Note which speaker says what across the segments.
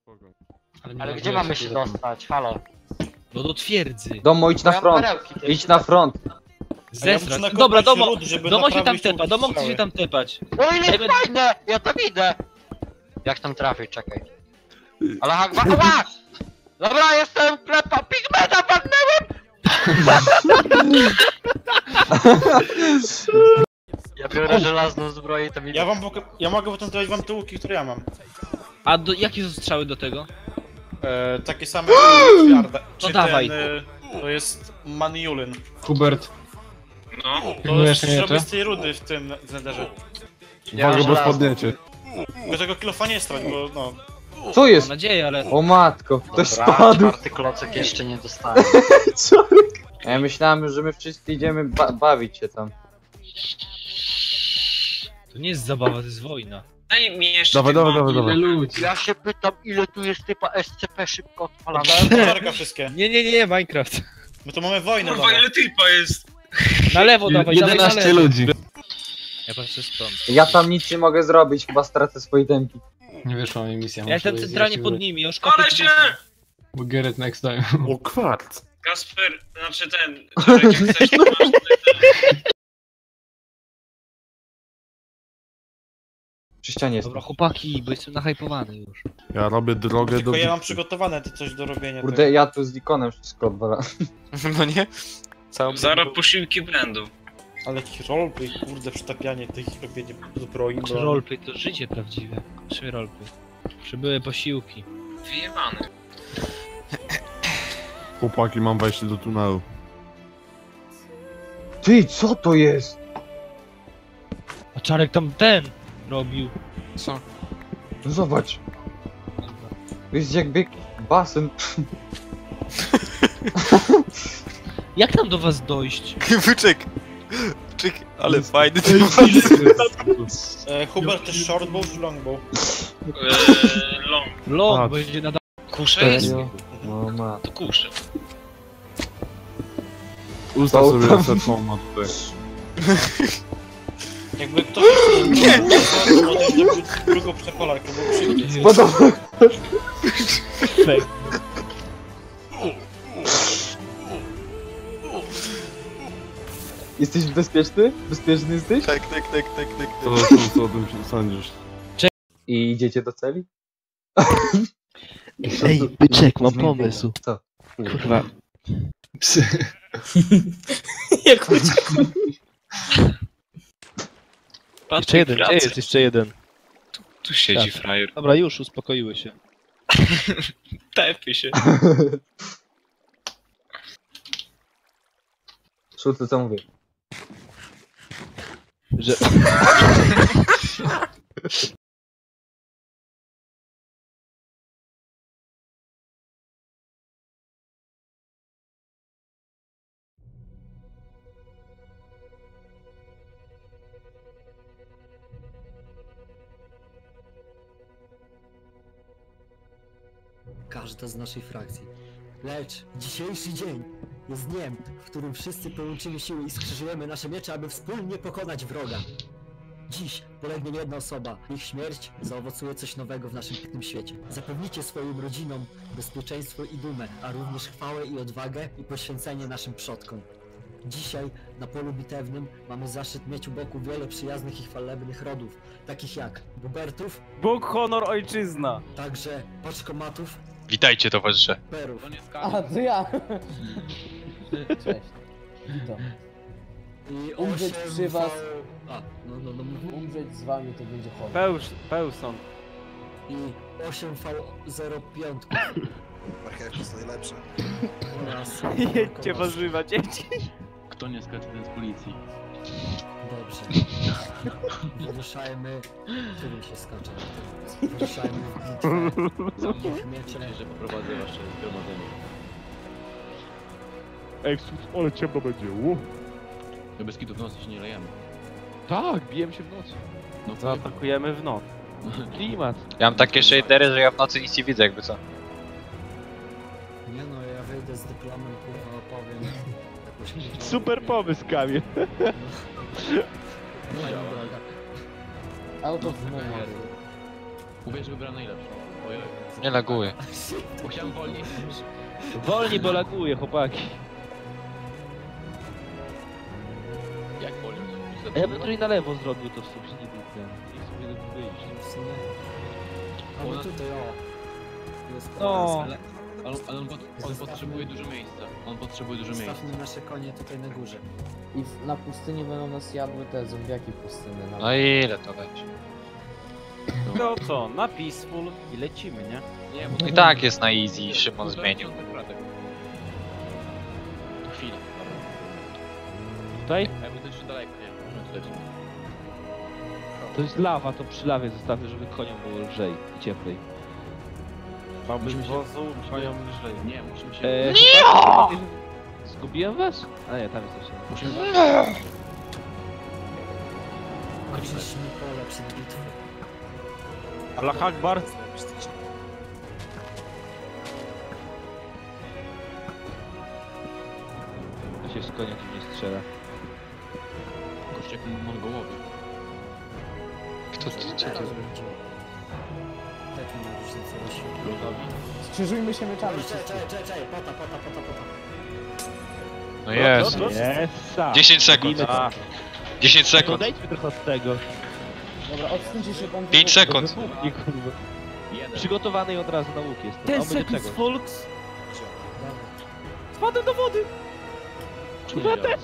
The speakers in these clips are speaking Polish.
Speaker 1: spoko.
Speaker 2: Ale gdzie mamy się dostać? Halo.
Speaker 3: No do twierdzy.
Speaker 4: Domo, idź na
Speaker 2: Mają
Speaker 4: front.
Speaker 2: perełki też.
Speaker 4: Idź na front.
Speaker 3: Zesrać.
Speaker 5: nakopać
Speaker 3: Dobra, Domo,
Speaker 5: ród, żeby
Speaker 3: Domo się tam
Speaker 5: naprawić
Speaker 3: tepa,
Speaker 5: te
Speaker 3: Domo chce
Speaker 5: strzały.
Speaker 3: się tam tepać.
Speaker 2: No ile fajne! Ja tam idę! Jak tam trafić? Czekaj. Ale Akbar! Dobra, jestem klepa pigmenta, padnęłem! Ja biorę żelazną zbroję i to mi...
Speaker 5: Ja mogę wytętować wam te łuki, które ja mam.
Speaker 3: A jakie są strzały do tego?
Speaker 5: Takie same jak Twiarda.
Speaker 3: No dawaj.
Speaker 5: To jest Maniulin.
Speaker 6: Hubert,
Speaker 5: To jest
Speaker 6: pilnujesz mnie
Speaker 5: zrobię
Speaker 6: jeszcze?
Speaker 5: z tej rudy w tym Netherze.
Speaker 2: Ja
Speaker 1: Uwaga, bo
Speaker 2: żelazną.
Speaker 1: spadniecie.
Speaker 5: Tylko tego kilofa nie strać, bo no...
Speaker 4: Co
Speaker 3: Mam
Speaker 4: jest?
Speaker 3: nadzieję, ale...
Speaker 4: O matko, ktoś
Speaker 2: Dobra,
Speaker 4: spadł.
Speaker 2: czwarty klocek jeszcze nie dostałem.
Speaker 4: Ja myślałem, że my wszyscy idziemy bawić się tam.
Speaker 3: To nie jest zabawa, to jest wojna.
Speaker 7: Daj mi jeszcze
Speaker 1: Dawaj,
Speaker 7: tych
Speaker 1: dawaj,
Speaker 7: magii.
Speaker 1: dawaj, dawaj.
Speaker 6: ludzi.
Speaker 2: Ja się pytam, ile tu jest typa SCP szybko odpalamy.
Speaker 5: Dałem pożarka wszystkie.
Speaker 3: Nie, Minecraft.
Speaker 5: My tu mamy wojnę
Speaker 7: Kurwa, ile typa jest?
Speaker 3: Na lewo dawaj, dawaj na
Speaker 6: 11
Speaker 3: lewo.
Speaker 6: ludzi.
Speaker 3: Ja patrzę stąd.
Speaker 4: Ja tam nic nie mogę zrobić, chyba stracę swoje temki.
Speaker 6: Nie wyszła mi misja.
Speaker 3: Ja jestem centralnie pod nimi, już
Speaker 7: Ale się!
Speaker 6: Bo Gerrit next time.
Speaker 1: O, kwarc.
Speaker 7: Kasper, znaczy ten, Czarek, jak chcesz, to masz tutaj ten...
Speaker 4: Przy ścianie jest.
Speaker 3: Dobra, chłopaki, bo jestem nahypowany już.
Speaker 1: Ja robię drogę do...
Speaker 5: Tylko ja mam przygotowane coś do robienia.
Speaker 4: Kurde, ja tu z Dikonem wszystko odwalam.
Speaker 7: No nie? Zaraz posiłki będą.
Speaker 5: Ale jakiś roleplay, kurde, przytapianie tych robienie zbroi.
Speaker 3: Czy roleplay to życie prawdziwe? Czy roleplay? Przybyły posiłki.
Speaker 7: Wyjebany.
Speaker 1: Chłopaki, mam wejście do tunelu.
Speaker 4: Ty, co to jest?
Speaker 3: A Czarek tam ten robił.
Speaker 7: Co?
Speaker 4: No zobacz. To jest jakby basen.
Speaker 3: Jak tam do was dojść?
Speaker 7: Wyczek! Czek, ale fajny
Speaker 5: Hubert, to jest shortbow czy longbow?
Speaker 7: Long.
Speaker 3: Long,
Speaker 1: Patrz.
Speaker 3: będzie nada...
Speaker 7: Kusze jest?
Speaker 4: Serio? No ma.
Speaker 7: To kusze.
Speaker 1: Ustaw
Speaker 4: To
Speaker 1: sobie
Speaker 4: tam-
Speaker 1: setmą tutaj.
Speaker 5: Jakby ktoś nie to też zrobił drugą przekolarkę, bo szybciej.
Speaker 4: Podoba. Jesteś bezpieczny? Bezpieczny jesteś?
Speaker 7: Tak.
Speaker 1: Co o tym sądzisz?
Speaker 4: I idziecie do celi?
Speaker 8: Ej, byczek, mam pomysł.
Speaker 4: Co?
Speaker 8: Kurwa.
Speaker 9: Jak uciekł.
Speaker 8: Jeszcze jeden, gdzie jest jeszcze jeden?
Speaker 7: Tu siedzi frajer.
Speaker 8: Dobra, już, uspokoiły się.
Speaker 7: Tepy się.
Speaker 4: Szulcy, co mówię?
Speaker 8: Że...
Speaker 10: Każda z naszej frakcji. Lecz dzisiejszy dzień jest dniem, w którym wszyscy połączymy siły i skrzyżujemy nasze miecze, aby wspólnie pokonać wroga. Dziś polegnie jedna osoba. Ich śmierć zaowocuje coś nowego w naszym pięknym świecie. Zapewnicie swoim rodzinom bezpieczeństwo i dumę, a również chwałę i odwagę i poświęcenie naszym przodkom. Dzisiaj na polu bitewnym mamy zaszczyt mieć u boku wiele przyjaznych i chwalebnych rodów, takich jak Bubertów,
Speaker 9: Bóg, honor, ojczyzna.
Speaker 10: także Paczkomatów,
Speaker 7: Witajcie towarzysze.
Speaker 10: Perów.
Speaker 9: A, to ja. Cześć. Witam.
Speaker 10: I
Speaker 9: Umrzeć
Speaker 10: 8
Speaker 9: przy was.
Speaker 10: A, no.
Speaker 9: Umrzeć z wami to będzie chory. Pełson.
Speaker 10: I 8V05
Speaker 11: Marchewki jest najlepsze.
Speaker 10: oraz...
Speaker 9: Jedźcie warzywa, dzieci.
Speaker 8: Kto nie skacze, ten z policji.
Speaker 10: Dobrze. Wyruszajmy... Którym się skacze? Wyruszajmy w bitwę. Niech miecze...
Speaker 8: że poprowadzę wasze zgromadzenie.
Speaker 1: Ej, ale ciemno będzie.
Speaker 8: Do Beskidu w nocy się nie lejemy.
Speaker 6: Tak, bijemy się w nocy.
Speaker 8: No co?
Speaker 9: Zaatakujemy w noc.
Speaker 6: Klimat.
Speaker 7: Ja mam takie shadery, że ja w nocy nic nie widzę, jakby co.
Speaker 10: Nie no, ja wyjdę z dyplomem, kurwa, opowiem. Jakoś...
Speaker 6: Super pomysł, Kamil.
Speaker 10: No dobra.
Speaker 9: Auto w mocy.
Speaker 8: Mówię, że wybrałem najlepsze. Ojoj.
Speaker 2: Nie laguje.
Speaker 8: Musiałem wolniej.
Speaker 6: Wolniej, bo laguje, chłopaki.
Speaker 8: Jak wolniej?
Speaker 6: A ja bym trochę na lewo zrobił to w sumie, nie był ten. Nie sobie wyjść.
Speaker 10: W sumie... A no tutaj, o. Jest
Speaker 6: No.
Speaker 8: Ale on potrzebuje dużo miejsca. On potrzebuje dużo miejsca.
Speaker 10: Zostawmy nasze konie tutaj na górze.
Speaker 9: I na pustyni będą nas jadły te zombiaki pustyny.
Speaker 2: No i ile to leci?
Speaker 9: No co, na peaceful i lecimy, nie?
Speaker 8: Nie, bo
Speaker 2: I tak jest na easy, Szymon zmienił.
Speaker 8: To chwila.
Speaker 6: Tutaj?
Speaker 8: Jakby to jeszcze daleko, nie? Możemy tutaj wziąć.
Speaker 6: To jest lawa, to przy lawie zostawię, żeby koniom było lżej i cieplej.
Speaker 9: Mamy wozu, mają lżej.
Speaker 8: Nie, musimy się...
Speaker 6: Chłopaki, zgubiłem was? A nie, tam jesteście.
Speaker 8: Musimy...
Speaker 10: Oczyśmy pole przed bitwą.
Speaker 9: Allah Akbar.
Speaker 6: To się z konia tu nie strzela.
Speaker 8: Goście jak Mongołowie.
Speaker 2: Kto to
Speaker 10: Teraz
Speaker 2: czeka?
Speaker 10: będzie. Tak nie ma różnicy na świecie.
Speaker 9: Skrzyżujmy się meczami.
Speaker 10: Czekaj, pota.
Speaker 2: No jest.
Speaker 6: Jest.
Speaker 2: 10 sekund. 10 sekund.
Speaker 6: Odejdźmy trochę od tego.
Speaker 9: Dobra, odsuńcie się tam.
Speaker 2: 5 sekund.
Speaker 6: Nie kurwa.
Speaker 8: Jeden.
Speaker 6: Przygotowany i od razu na łuk jest.
Speaker 9: Ten
Speaker 6: On będzie
Speaker 9: sekund
Speaker 6: czego?
Speaker 9: folks. Spadłem do wody.
Speaker 8: Kurwa też!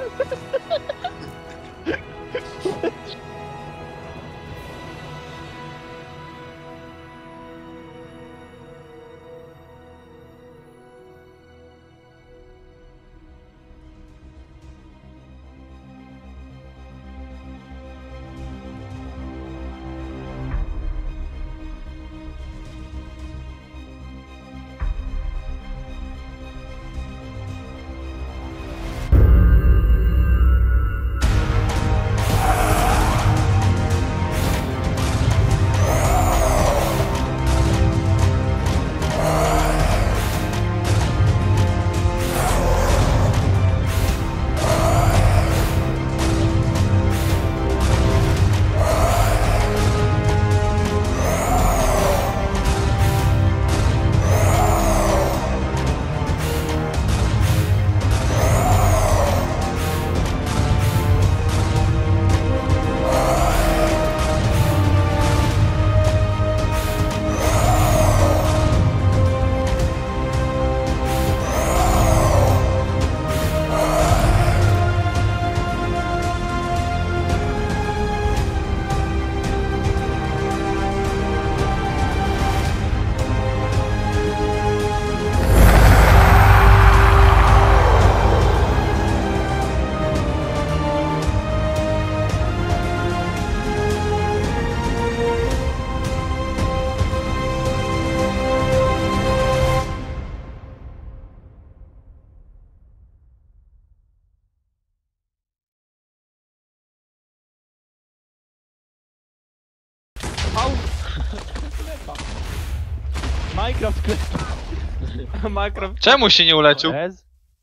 Speaker 6: Minecraft klepa.
Speaker 9: Minecraft.
Speaker 2: Czemu się nie uleczył?
Speaker 6: Bez?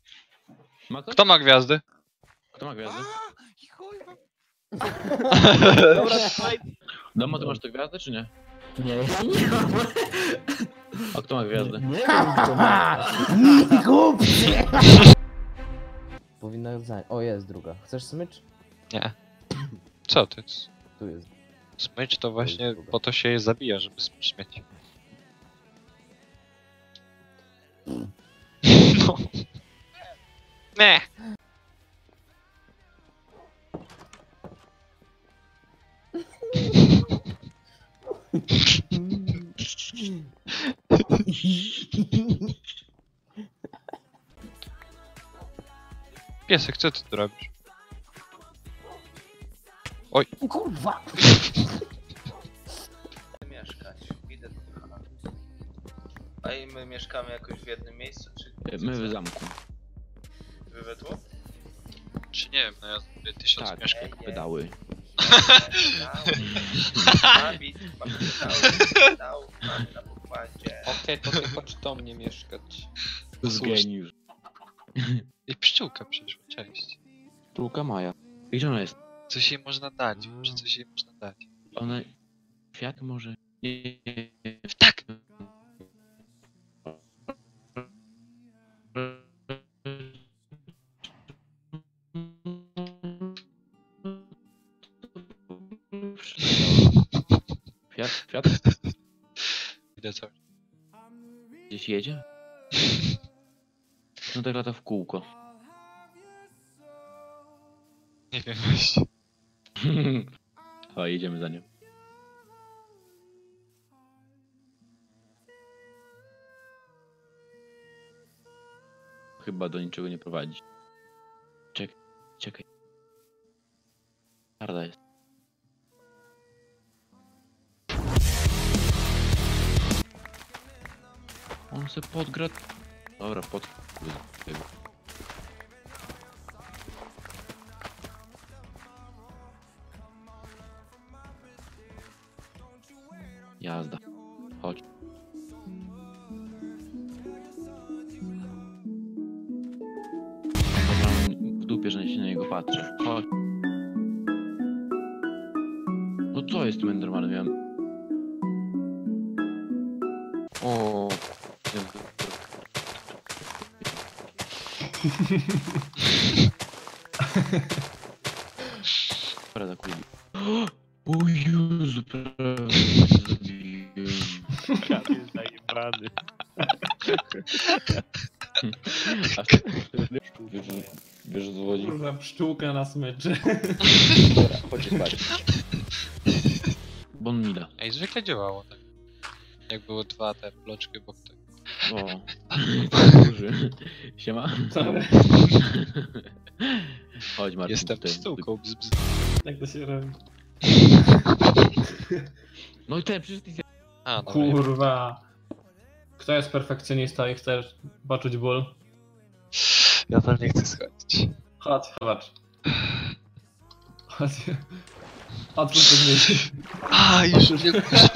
Speaker 8: Ma to?
Speaker 2: Kto ma gwiazdy?
Speaker 8: Kto ma gwiazdę?
Speaker 6: Dobra, słuchaj.
Speaker 8: Domo, ty masz te gwiazdy, czy nie?
Speaker 10: Nie, ja nie mam.
Speaker 8: A kto ma gwiazdę?
Speaker 10: Nie wiem, kto ma.
Speaker 9: Powinna znać. O, jest druga. Chcesz smycz?
Speaker 2: Nie. Co ty?
Speaker 9: Tu jest.
Speaker 2: Smycz to właśnie po to się je zabija, żeby smycz mieć. No. Nie. Piesek, co ty tu robisz? Oj.
Speaker 9: Kurwa!
Speaker 12: Mieszkać. Idę do A i my mieszkamy jakoś w jednym miejscu, czy
Speaker 8: My w zamku.
Speaker 12: wy we dwóch?
Speaker 2: Czy nie wiem, no ja zrobię 1000
Speaker 8: Tak,
Speaker 2: mieszkań.
Speaker 8: jak pedały.
Speaker 12: Dał na pokładzie.
Speaker 9: Okej, to tylko czy do mnie mieszkać.
Speaker 8: Z geniusz.
Speaker 2: I pszczółka przyszła, cześć.
Speaker 8: Pszczółka Maja. Gdzie ona jest?
Speaker 2: Coś jej można dać, może coś jej można dać.
Speaker 8: Ona... Kwiat może?
Speaker 3: Tak!
Speaker 6: Fiat?
Speaker 3: Idę co?
Speaker 6: Gdzieś jedzie? No tak lata w kółko.
Speaker 3: Nie wiem właśnie.
Speaker 6: O, jedziemy za nią. Chyba do niczego nie prowadzi. Czekaj. Harda jest. On se podgra... Dobra, tego. Jazda. Chodź. W dupie, że się na niego patrzę. Chodź. No co jest tu normalne? Miałem... O. Prawda, kurwa. O Jezu, prawie zabiłem.
Speaker 1: Prawie zajebany.
Speaker 6: Wiesz, o co chodzi?
Speaker 9: Kurwa, pszczółka na smyczy.
Speaker 6: Dobra, chodź spać. Bon Mida.
Speaker 3: Ej, zwykle działało tak. Jak było dwa te bloczki obok tego.
Speaker 6: O. Duży. Siema.
Speaker 9: Sorry.
Speaker 6: Chodź, Marcin.
Speaker 3: Jestem
Speaker 6: tutaj.
Speaker 3: pszczółką, bzz, bzz.
Speaker 9: Jak to się robi?
Speaker 6: No i ten, przecież ty...
Speaker 3: A, dobra.
Speaker 9: Kurwa. Kto jest perfekcjonista i chce poczuć ból?
Speaker 3: Ja tam nie chcę schodzić.
Speaker 9: Chodź, zobacz. Chodź. Otwórz to zmienić.
Speaker 3: A, już nie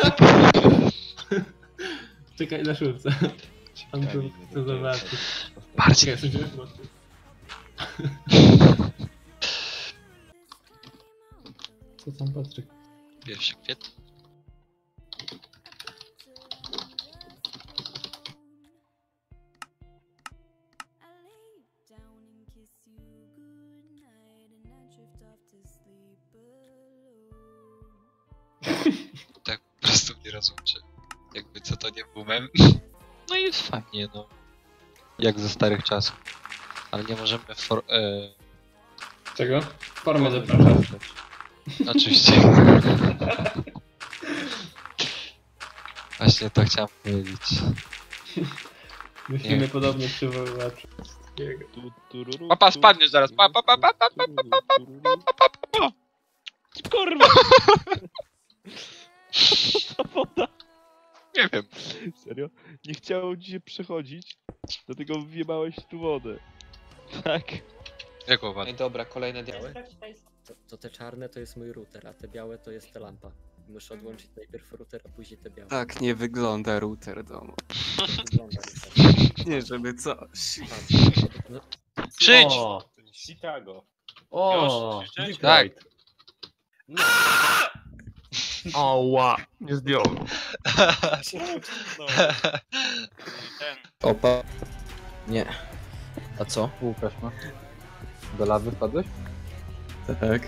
Speaker 9: Czekaj na szulce. On tu chce zobaczyć.
Speaker 3: Bardziej.
Speaker 9: Czekaj, sądziłem, bo... Co tam, Patryk?
Speaker 3: Pierwszy kwietnia. Tak po prostu nie rozłączę. Jakby co to nie był mem. No i jest fajnie, no. Jak ze starych czasów. Ale nie możemy
Speaker 9: Czego? Formę zapraszam.
Speaker 3: Oczywiście. Właśnie to chciałem powiedzieć.
Speaker 9: Musimy
Speaker 3: Nie.
Speaker 9: podobnie przywoływać.
Speaker 3: Papa, spadniesz zaraz. Pa.
Speaker 1: Kurwa! Woda!
Speaker 3: Nie wiem.
Speaker 1: Serio? Nie chciało ci się przechodzić, dlatego wjebałeś tu wodę. Tak.
Speaker 3: Jak ładnie.
Speaker 8: Dobra, kolejne białe.
Speaker 10: To te czarne to jest mój router, a te białe to jest ta lampa. Muszę odłączyć najpierw router, a później te białe.
Speaker 13: Tak nie wygląda router domu.
Speaker 10: Wygląda router.
Speaker 13: Nie żeby coś.
Speaker 10: No,
Speaker 3: Przyjdź!
Speaker 5: O, Chicago.
Speaker 9: O,
Speaker 5: Już?
Speaker 3: Tak.
Speaker 5: No.
Speaker 1: Oła! Nie zdjąłem.
Speaker 5: Ten.
Speaker 4: Opa. Nie. A co? Łukasz ma. Do lawy wpadłeś?
Speaker 13: Tak.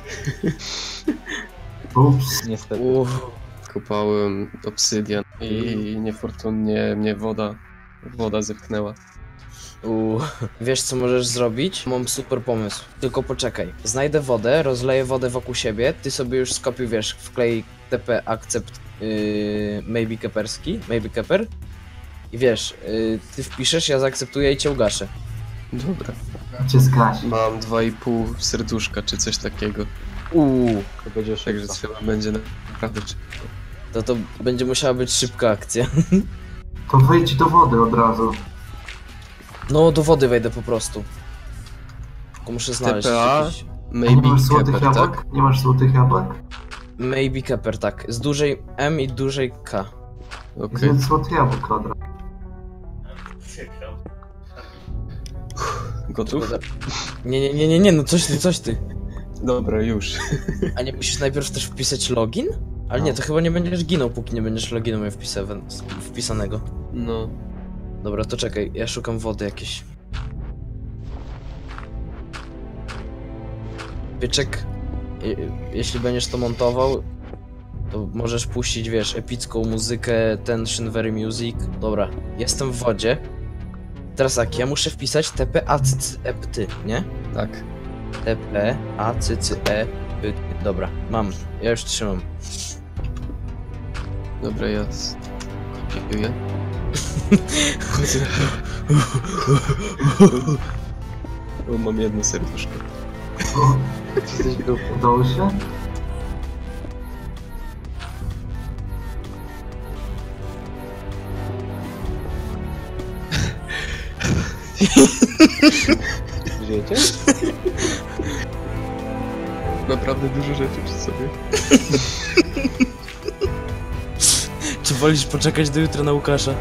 Speaker 11: Ups.
Speaker 4: Niestety.
Speaker 13: Kopałem obsydian i niefortunnie mnie woda zepchnęła.
Speaker 14: Wiesz co możesz zrobić? Mam super pomysł. Tylko poczekaj. Znajdę wodę, rozleję wodę wokół siebie, ty sobie już skopiuj, wiesz, wklej TP accept maybe caper i wiesz, ty wpiszesz, ja zaakceptuję i cię ugaszę.
Speaker 13: Dobra.
Speaker 11: Cię zgasi.
Speaker 13: Mam 2,5 serduszka czy coś takiego.
Speaker 4: To będzie
Speaker 13: Także
Speaker 4: szybko.
Speaker 13: trzeba będzie naprawdę szybko.
Speaker 14: To będzie musiała być szybka akcja.
Speaker 11: To wejdź do wody od razu.
Speaker 14: No, do wody wejdę po prostu. Tylko muszę znaleźć
Speaker 13: TPA,
Speaker 14: jakiś...
Speaker 11: Nie
Speaker 13: maybe
Speaker 11: masz złotych
Speaker 13: Kepper,
Speaker 11: jabłek?
Speaker 13: tak?
Speaker 11: Nie masz złotych jabłek?
Speaker 14: Maybe caper, tak. Z dużej M i dużej K.
Speaker 13: Okej.
Speaker 11: Zjedz złotych jabłek od razu.
Speaker 13: Gotów?
Speaker 14: Nie, no coś ty.
Speaker 13: Dobra, już.
Speaker 14: A nie musisz najpierw też wpisać login? Ale nie, to chyba nie będziesz ginął, póki nie będziesz loginu miał wpisanego.
Speaker 13: No.
Speaker 14: Dobra, to czekaj, ja szukam wody jakiejś. Pieczek, jeśli będziesz to montował, to możesz puścić, wiesz, epicką muzykę, ten Shinvery Music. Dobra, jestem w wodzie. Teraz tak, ja muszę wpisać TP-ACC-EPT, nie?
Speaker 13: Tak.
Speaker 14: TP-ACC-EPT. Dobra, mam, ja już trzymam.
Speaker 13: Dobra, ja kopiuję. O, mam jedno serduszko.
Speaker 11: Jesteś grupą. Udało się?
Speaker 13: Żyjecie? Naprawdę dużo rzeczy przy sobie.
Speaker 14: Czy wolisz poczekać do jutra na Łukasza?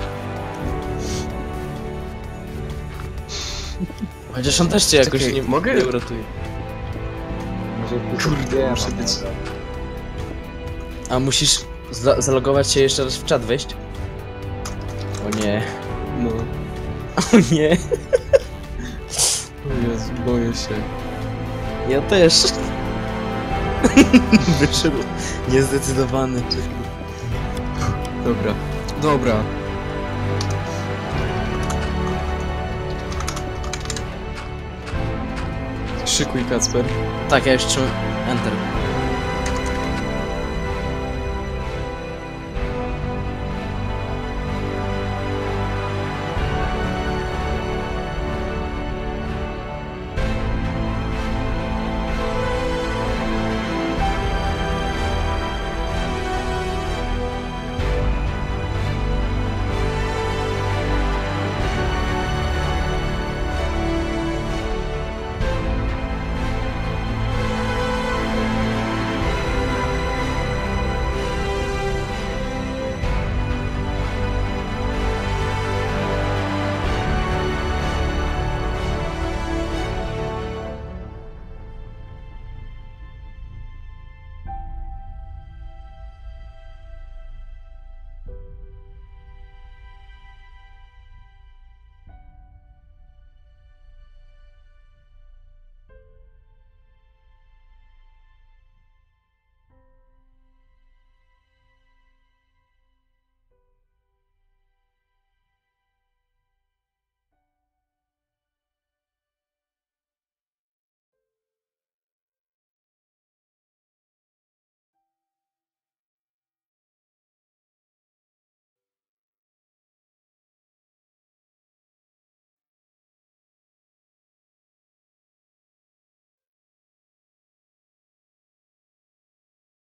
Speaker 14: Chociaż on też cię jakoś
Speaker 13: Czekaj,
Speaker 14: nie
Speaker 13: mogę?
Speaker 14: nie uratuje.
Speaker 13: Kurde, muszę być...
Speaker 14: A musisz zalogować się jeszcze raz w czat wejść? O nie.
Speaker 13: No.
Speaker 14: O nie.
Speaker 13: O Jezu, boję się.
Speaker 14: Ja też. Wyszedł niezdecydowany.
Speaker 13: Dobra. Dobra. Szykuj, Kacper.
Speaker 14: Tak, ja już trzymam Enter.